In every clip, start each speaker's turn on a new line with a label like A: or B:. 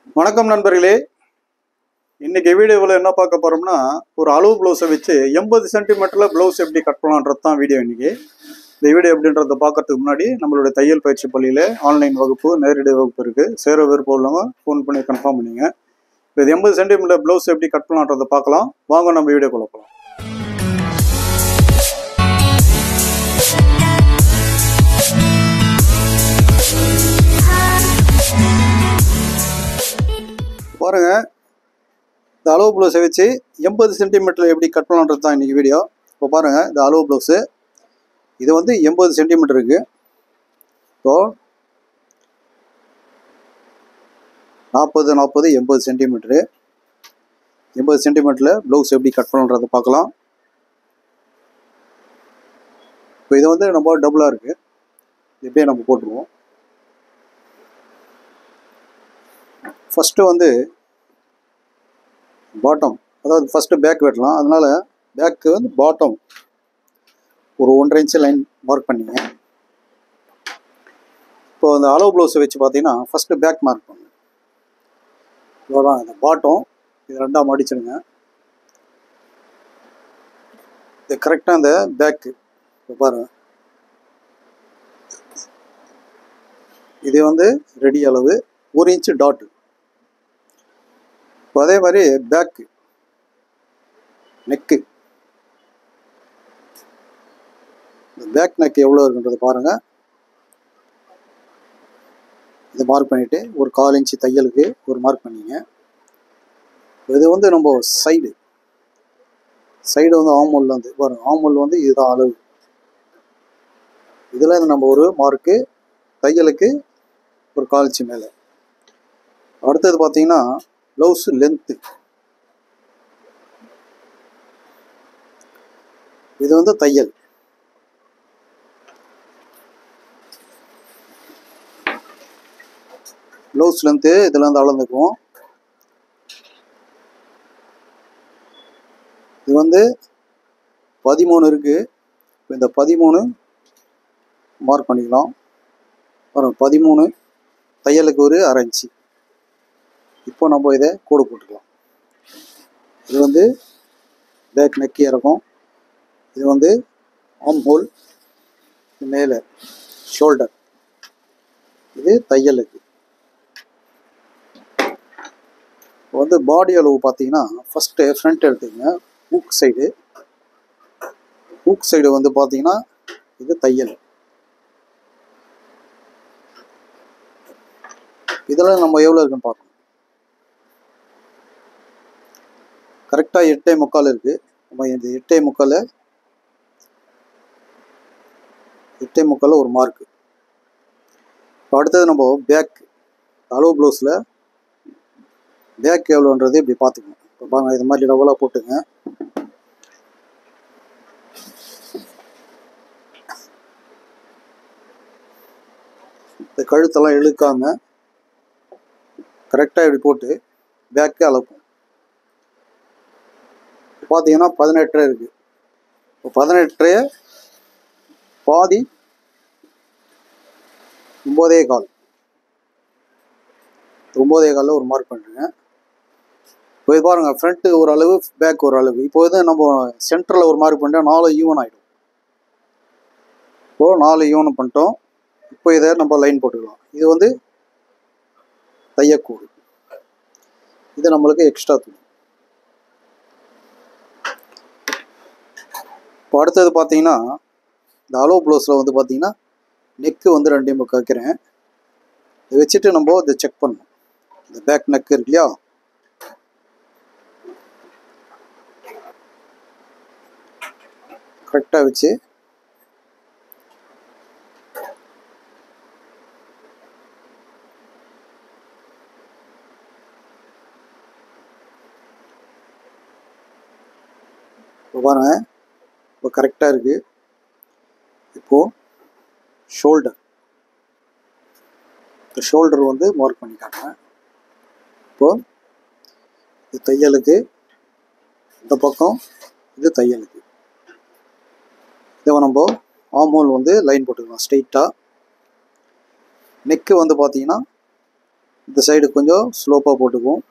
A: வணக்கம் நண்பர்களே. இன்னைக்கு வீடியோவில் என்ன பார்க்க போறோம்னா, ஒரு அளவு ப்ளவுஸை வச்சு 80 சென்டிமீட்டர்ல ப்ளவுஸ் எப்படி கட் பண்ணலான்றது தான் வீடியோ. இன்னைக்கு இந்த வீடியோ எப்படின்றத பார்க்கறதுக்கு முன்னாடி நம்மளுடைய தையல் பயிற்சி பள்ளியில் ஆன்லைன் வகுப்பு, நேரடி வகுப்பு இருக்கு. சேர விருப்பம் உள்ளவங்க ஃபோன் பண்ணி கன்ஃபார்ம் பண்ணிங்க. இது 80 சென்டிமீட்டர் ப்ளவுஸ் எப்படி கட் பண்ணலான்றதை பார்க்கலாம். வாங்க நம்ம வீடியோக்குள்ள போகலாம். பாருங்க, இந்த அளவு ப்ளவுஸை வச்சு 80 சென்டிமீட்டரில் எப்படி கட் பண்ணலான்றது தான் இன்றைக்கி வீடியோ. இப்போ பாருங்கள், இந்த அளவு ப்ளவுஸு இது வந்து 80 சென்டிமீட்டர் இருக்குது. இப்போது 40 80 சென்டிமீட்டரு. 80 சென்டிமீட்டரில் ப்ளவுஸ் எப்படி கட் பண்ணலான்றதை பார்க்கலாம். இப்போ இது வந்து நம்ம டபுளாக இருக்குது, இப்படியே நம்ம போட்டுருவோம். ஃபஸ்ட்டு வந்து பாட்டம், அதாவது ஃபஸ்ட்டு பேக் வெட்டலாம். அதனால் பேக்கு வந்து பாட்டம் ஒரு 1.5 இன்ச்சு லைன் மார்க் பண்ணிங்க. இப்போ அந்த அளவு ப்ளவுஸை வச்சு பார்த்தீங்கன்னா ஃபஸ்ட்டு பேக் மார்க் பண்ணுங்க. இவ்வளோதான் இந்த பாட்டம். இது ரெண்டாக மடிச்சிடுங்க. இது கரெக்டாக இந்த பேக்கு இப்போ பாருங்கள், இது வந்து ரெடி அளவு 1 இன்ச்சு டாட்டு. இப்போ அதே மாதிரி பேக்கு நெக்கு, இந்த பேக் நெக் எவ்வளோ இருக்குன்றது பாருங்கள். இதை மார்க் பண்ணிவிட்டு ஒரு 1/4 இன்ச்சு தையலுக்கு ஒரு மார்க் பண்ணிங்க. இது வந்து நம்ம சைடு வந்து ஆமூல் வந்து பாருங்கள், ஆமூல் வந்து இதுதான் அளவு. இதில் நம்ம ஒரு மார்க்கு தையலுக்கு ஒரு 1/4 இன்ச்சு மேலே. அடுத்தது பார்த்தீங்கன்னா ப்ளவுஸு லென்த்து. இது வந்து தையல். ப்ளவுஸ் லென்த்து இதில் வந்து அளந்துக்குவோம். இது வந்து 13 இருக்குது. இப்போ இந்த 13 மார்க் பண்ணிக்கலாம். வரும் 13 தையலுக்கு ஒரு 1/2 இன்ச்சு. இப்போ நம்ம இதை கோடு போட்டுக்கலாம். இது வந்து பேக் நெக்கி இறக்கும். இது வந்து ஆம் ஹோல், மேலே ஷோல்டர். இது தையலுக்கு. இப்போ வந்து பாடி அளவு பார்த்தீங்கன்னா ஃபஸ்ட்டு ஃப்ரண்ட் எடுத்துக்கங்க. ஹூக் சைடு வந்து பார்த்தீங்கன்னா இது தையல். இதில் நம்ம எவ்வளோ இருக்குன்னு பார்க்கணும். கரெக்டாக 8.25 இருக்குது. நம்ம இந்த 8.25 ஒரு மார்க்கு. இப்போ அடுத்தது நம்ம பேக் அளவு ப்ளவுஸில் பேக் எவ்வளோன்றது இப்படி பார்த்துக்கணும். இப்போ பாருங்கள், இது மாதிரி டபுளாக போட்டுங்க. இந்த கழுத்தெல்லாம் இழுக்காமல் கரெக்டாக இப்படி போட்டு பேக்கு அளப்போம். பார்த்தீங்கன்னா 18 இருக்குது. இப்போ 18 பாதி 9.25 ஒரு மார்க் பண்ணுறேங்க. இப்போ இது பாருங்கள், ஃப்ரண்ட்டு ஒரு அளவு, பேக் ஒரு அளவு. இப்போ இது நம்ம சென்டரில் ஒரு மார்க் பண்ணிட்டோம், 4 ஈவன் ஆகிடும். இப்போது 4 ஈவன் பண்ணிட்டோம். இப்போ இதை நம்ம லைன் போட்டுக்கலாம். இது வந்து தையக்கூடு. இது நம்மளுக்கு எக்ஸ்ட்ரா துணி. இப்போ அடுத்தது பார்த்தீங்கன்னா இந்த அளவு ப்ளவுஸில் வந்து பார்த்தீங்கன்னா நெக்கு வந்து 2.25 வைக்கிறேன். இதை வச்சுட்டு நம்ம இதை செக் பண்ணணும். இந்த பேக் நெக் இருக்கு இல்லையா, கரெக்டாக வச்சு இப்போ பாருங்க, இப்போ கரெக்டாக இருக்குது. இப்போது ஷோல்டர், இந்த ஷோல்டர் வந்து மார்க் பண்ணிக்காங்க. இப்போது இது தையலுக்கு, இந்த பக்கம் இது தையலுக்கு. இதை நம்ம ஆம் ஹோல் வந்து லைன் போட்டுக்கலாம் ஸ்ட்ரெயிட்டாக. நெக்கு வந்து பார்த்தீங்கன்னா இந்த சைடு கொஞ்சம் ஸ்லோப்பாக போட்டுக்குவோம்.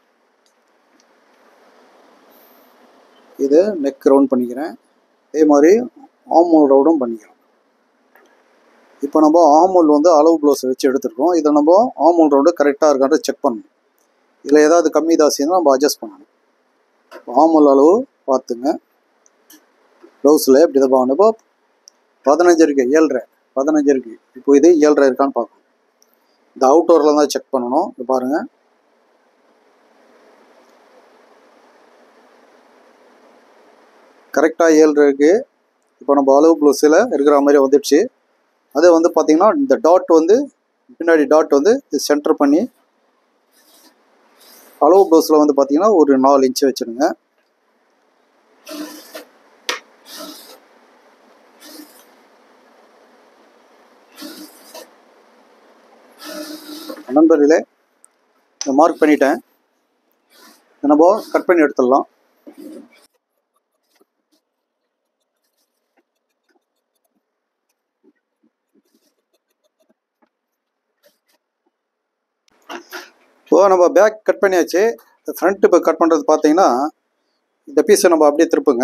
A: இதை நெக் ரவுண்ட் பண்ணிக்கிறேன். அதே மாதிரி ஆமோல் ரவுண்டும் பண்ணிக்கிறோம். இப்போ நம்ம ஆமோல் வந்து அளவு ப்ளவுஸை வச்சு எடுத்துருக்கோம். இதை நம்ம ஆமோல் ரவுண்டு கரெக்டாக இருக்கான்னு செக் பண்ணணும். இதில் ஏதாவது கம்மி தாசின்னா நம்ம அட்ஜஸ்ட் பண்ணணும். ஆமோல் அளவு பார்த்துங்க. ப்ளவுஸில் இப்படி தான் பார்க்கணும். இப்போ 15 இருக்குது, 7.5 15 இருக்குது. இப்போ இது 7.5 இருக்கான்னு பார்க்கணும். இந்த அவுட்டோரில் தான் செக் பண்ணணும். இப்போ பாருங்கள், கரெக்டாக 7.5 இருக்குது. இப்போ நம்ம அளவு ப்ளவுஸில் இருக்கிற மாதிரி வந்துடுச்சு. அது வந்து பார்த்திங்கன்னா இந்த டாட் வந்து பின்னாடி டாட் வந்து சென்டர் பண்ணி அளவு ப்ளவுஸில் வந்து பார்த்திங்கன்னா ஒரு 4 இன்ச்சு வச்சுருங்க. நண்பர்களே, இதை மார்க் பண்ணிட்டேன். நம்ம கட் பண்ணி எடுத்துடலாம். இப்போ நம்ம பேக் கட் பண்ணியாச்சு. ஃப்ரண்ட் இப்போ கட் பண்ணுறது பார்த்தீங்கன்னா இந்த பீஸை நம்ம அப்படியே திருப்புங்க.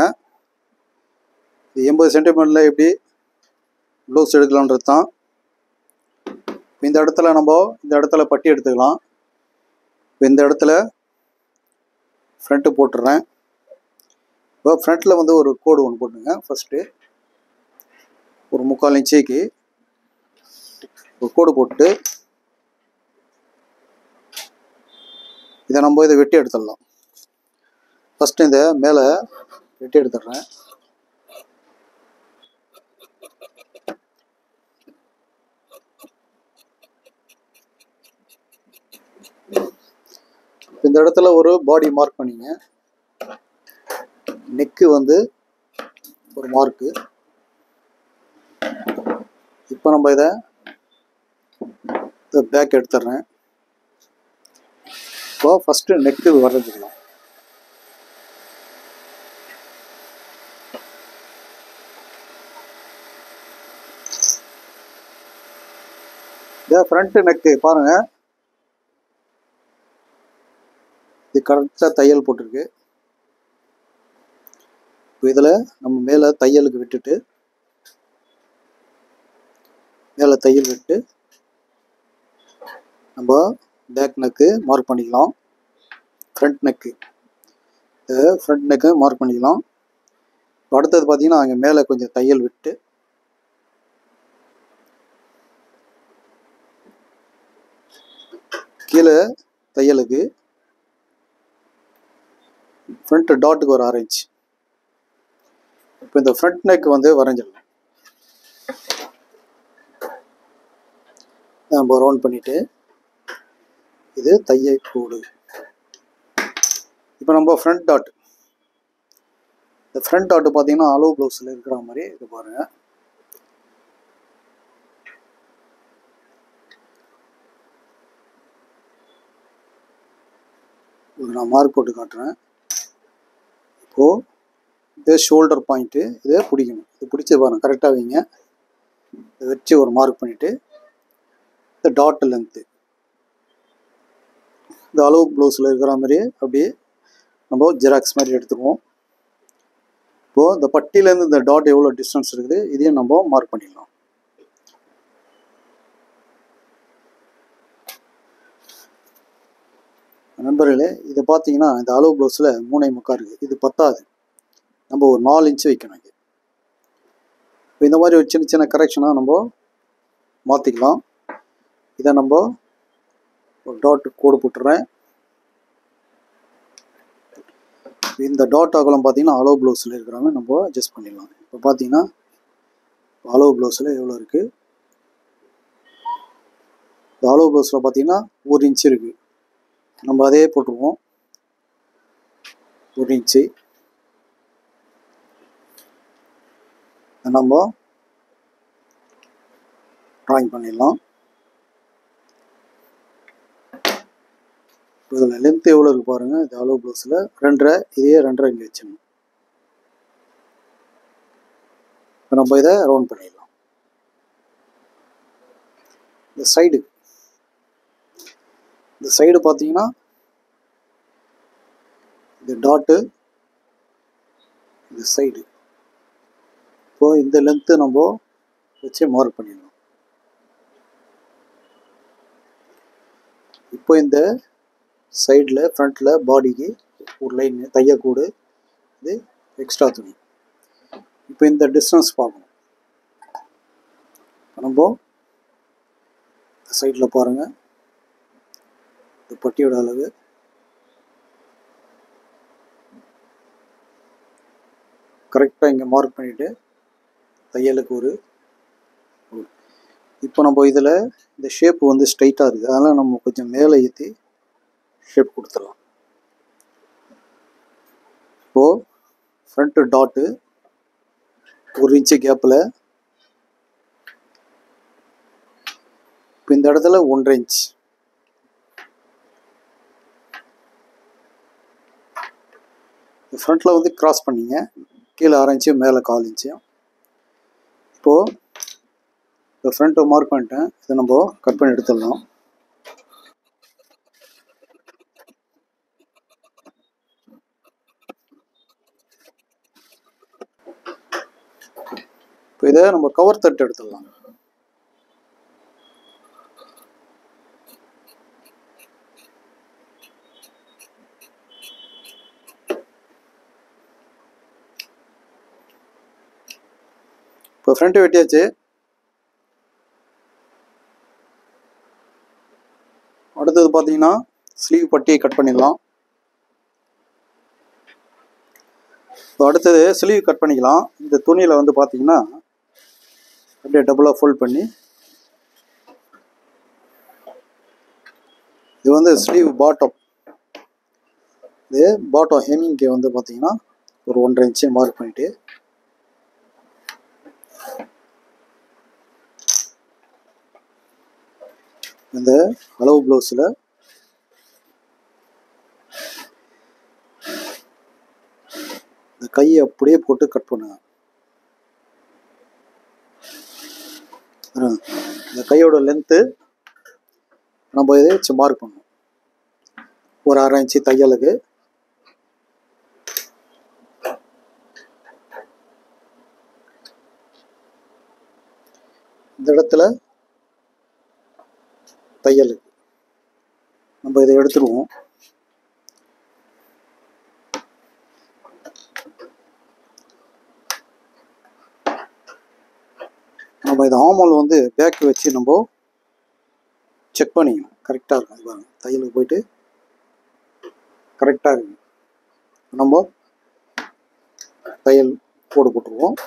A: 80 சென்டிமீட்டரில் எப்படி ப்ளவுஸ் எடுக்கலான்றது தான். இந்த இடத்துல நம்ம இந்த இடத்துல பட்டி எடுத்துக்கலாம். இப்போ இந்த இடத்துல ஃப்ரண்ட்டு போட்டுடுறேன். இப்போ ஃப்ரண்ட்டில் வந்து ஒரு கோடு ஒன்று போட்டுங்க. ஃபஸ்ட்டு ஒரு 3/4 இன்ச்சுக்கு ஒரு கோடு போட்டு இதை நம்ம இதை வெட்டி எடுத்துடலாம். ஃபஸ்ட்டு இந்த மேலே வெட்டி எடுத்துடுறேன். இந்த இடத்துல ஒரு பாடி மார்க் பண்ணிங்க. நெக்கு வந்து ஒரு மார்க்கு. இப்போ நம்ம இதை பேக் எடுத்துடுறேன். இப்போ ஃபஸ்ட்டு நெக்கு வரைஞ்சிக்கலாம். இந்த ஃப்ரண்ட் நெக்கு பாருங்கள், இது கரெக்டாக தையல் போட்டிருக்கு. இப்போ இதில் நம்ம மேலே தையலுக்கு விட்டுட்டு மேலே தையல் விட்டு நம்ம பேக் நெக்கு மார்க் பண்ணிக்கலாம். ஃப்ரண்ட் நெக்கு மார்க் பண்ணிக்கலாம். அடுத்தது பார்த்தீங்கன்னா அங்கே மேலே கொஞ்சம் தையல் விட்டு கீழே தையலுக்கு ஃப்ரண்ட் டாட்டுக்கு ஒரு 6 இன்ச். இப்போ இந்த ஃப்ரண்ட் நெக் வந்து வரைஞ்சிடலாம். நம்ம ரவுண்ட் பண்ணிவிட்டு இது தையல் கோடு. இப்போ நம்ம ஃப்ரண்ட் டாட், இந்த ஃப்ரண்ட் டாட்டு பார்த்தீங்கன்னா அளவு ப்ளவுஸில் இருக்கிற மாதிரி இது பாருங்கள். இது நான் மார்க் போட்டு காட்டுறேன். இப்போது இது ஷோல்டர் பாயிண்ட்டு, இதை பிடிக்கணும். இது பிடிச்சி பாருங்கள், கரெக்டாக வைங்க. இதை வச்சு ஒரு மார்க் பண்ணிவிட்டு இந்த டாட் லென்த்து இந்த அளவு ப்ளவுஸில் இருக்கிற மாதிரி அப்படியே நம்ம ஜெராக்ஸ் மாதிரி எடுத்துக்குவோம். இப்போது இந்த பட்டியிலேருந்து இந்த டாட் எவ்வளோ டிஸ்டன்ஸ் இருக்குது இதையும் நம்ம மார்க் பண்ணிடலாம். நண்பர்களே, இதை பார்த்தீங்கன்னா இந்த அளவு ப்ளவுஸில் 3.75 இருக்குது. இது பத்தாது, நம்ம ஒரு 4 இன்ச்சு வைக்கணும். இப்போ இந்த மாதிரி ஒரு சின்ன சின்ன கரெக்ஷனாக நம்ம மாற்றிக்கலாம். இதை நம்ம ஒரு டாட் கோடு போட்டுறேன். இந்த டாட் அகலம் பார்த்தீங்கன்னா அளவு ப்ளவுஸில் இருக்கிறாங்க, நம்ம அட்ஜஸ்ட் பண்ணிடலாம். இப்போ பார்த்தீங்கன்னா அளவு ப்ளவுஸில் எவ்வளோ இருக்குது, இந்த அளவு ப்ளவுஸில் பார்த்தீங்கன்னா 1 இன்ச்சு இருக்குது. நம்ம அதே போட்டுருவோம், 1 இன்ச்சு. நம்ம ட்ராயிங் பண்ணிடலாம். இதில் லென்த் எவ்வளோ இருக்குது பாருங்கள். இது அளவு ப்ளவுஸில் 2.5, இதே 2.5 இங்கே வச்சிடணும். இப்போ நம்ம இதை ரவுண்ட் பண்ணிடலாம். இந்த சைடு இந்த சைடு பார்த்தீங்கன்னா இந்த டாட்டு, இந்த சைடு. இப்போ இந்த லென்த்து நம்ம வச்சு மார்க் பண்ணிடலாம். இப்போ இந்த சைடில் ஃப்ரண்ட்டில் பாடிக்கு ஒரு லைன் தையக்கூடு, இது எக்ஸ்ட்ரா துணி. இப்போ இந்த டிஸ்டன்ஸ் பார்க்கணும். நம்ம சைடில் பாருங்கள், இந்த பட்டியோட அளவு கரெக்டாக இங்கே மார்க் பண்ணிவிட்டு தையலுக்கு ஒரு. இப்போ நம்ம இதில் இந்த ஷேப் வந்து ஸ்ட்ரைட்டாக இருக்குது, அதனால் நம்ம கொஞ்சம் மேலே ஏற்றி ஷேப் கொடுத்துடலாம். இப்போது ஃப்ரண்ட்டு டாட்டு 1 இன்ச்சு கேப்பில், இப்போ இந்த இடத்துல 1.5 இன்ச். ஃப்ரண்ட்டில் வந்து கிராஸ் பண்ணிங்க, கீழே 1/2 இன்ச்சு, மேலே 1/4 இன்ச்சு. இப்போது இப்போ ஃப்ரண்ட்டை மார்க் பண்ணிட்டேன், இதை நம்ம கட் பண்ணி எடுத்துடலாம். இப்போ இதை நம்ம கவர் தட்டு எடுத்துடலாம். இப்போ ஃப்ரண்ட்டு வெட்டியாச்சு. அடுத்தது பார்த்தீங்கன்னா ஸ்லீவ் பட்டியை கட் பண்ணிடலாம். இப்போ அடுத்தது ஸ்லீவ் கட் பண்ணிக்கலாம். இந்த துணியில் வந்து பார்த்தீங்கன்னா அப்படியே டபுளாக ஃபோல்ட் பண்ணி, இது வந்து ஸ்லீவ் பாட்டம். இது பாட்டம் ஹெமிங்க்கு வந்து பார்த்தீங்கன்னா ஒரு 1.5 இன்ச்சு மார்க் பண்ணிவிட்டு, இந்த அளவு ப்ளவுஸில் இந்த கையை அப்படியே போட்டு கட் பண்ணுங்க. இந்த கையோட லென்த்து நம்ம இதை வச்சு மார்க் பண்ணணும். ஒரு 1/2 இன்ச்சு தையலுக்கு. இந்த இடத்துல தையலுக்கு நம்ம இதை எடுத்துடுவோம். நம்ம இதை ஆமால் வந்து பேக் வச்சு நம்ம செக் பண்ணிக்கணும், கரெக்டாக இருக்கும். அது பாருங்கள், தையலுக்கு போயிட்டு கரெக்டாக இருக்கு. நம்ம தையல் போடு போட்டுருவோம்.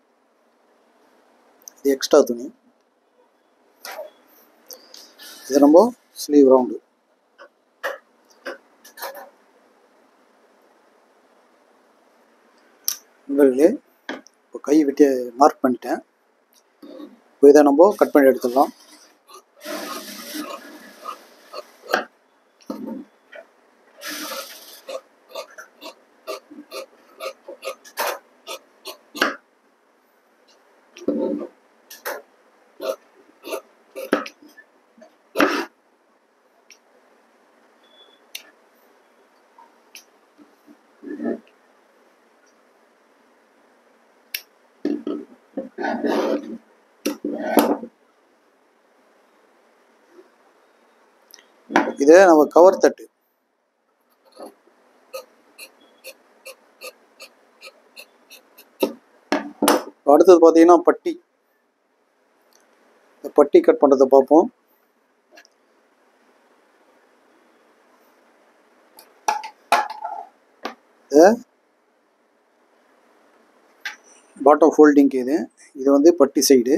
A: இது எக்ஸ்ட்ரா துணி. இது நம்ம ஸ்லீவ் ரவுண்டு. உங்களுக்கு இப்போ கை விட்டு மார்க் பண்ணிட்டேன். இப்போ இதை நம்ம கட் பண்ணி எடுத்துடலாம். இதே நம்ம கவர் தட்டு. அடுத்தது பார்த்தீங்கன்னா பட்டி. இந்த பட்டி கட் பண்ணுறதை பார்ப்போம். பாட்டம் ஃபோல்டிங்க்கு இது வந்து பட்டி சைடு.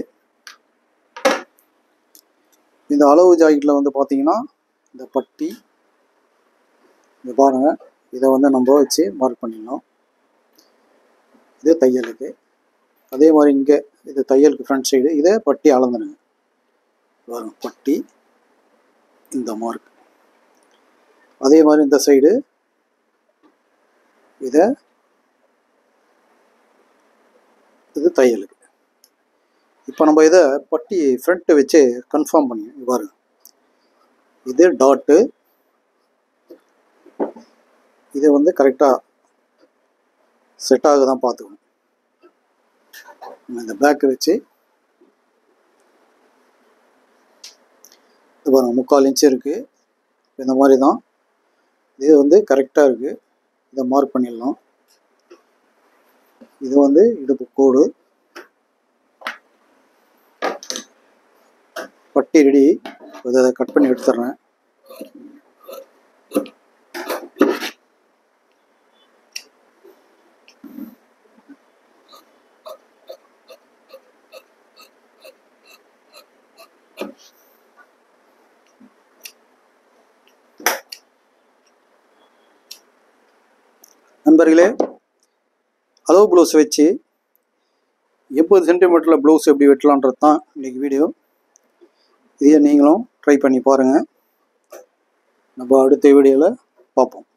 A: இந்த அளவு ஜாக்கெட்டில் வந்து பார்த்தீங்கன்னா இந்த பட்டி இங்கே பாருங்கள், இதை வந்து நம்ம வச்சு மார்க் பண்ணிடலாம். இது தையலுக்கு. அதே மாதிரி இங்கே இது தையலுக்கு ஃப்ரண்ட் சைடு, இதை பட்டி அளந்துடுங்க. பாருங்கள், பட்டி இந்த மார்க். அதே மாதிரி இந்த சைடு இதை, இது தையலுக்கு. இப்போ நம்ம இதை பட்டி ஃப்ரண்ட்டு வச்சு கன்ஃபார்ம் பண்ணி பாருங்கள். இது டாட்டு, இதை வந்து கரெக்டாக செட் ஆக தான் பார்த்துக்கணும். இந்த பேக்கை வச்சு இது பாருங்கள் 3/4 இன்ச்சு இருக்குது. இந்த மாதிரி தான் இது வந்து கரெக்டாக இருக்குது. இதை மார்க் பண்ணிடலாம். இது வந்து இடுப்பு கோடு பட்டி ரெடி. இதை கட் பண்ணி எடுத்துடுறேன். நண்பர்களே, அளவு ப்ளவுஸ் வச்சு 80 சென்டிமீட்டரில் ப்ளவுஸ் எப்படி வெட்டலான்றது தான் இன்றைக்கி வீடியோ. இதை நீங்களும் ட்ரை பண்ணி பாருங்கள். நம்ம அடுத்த வீடியோவில் பார்ப்போம்.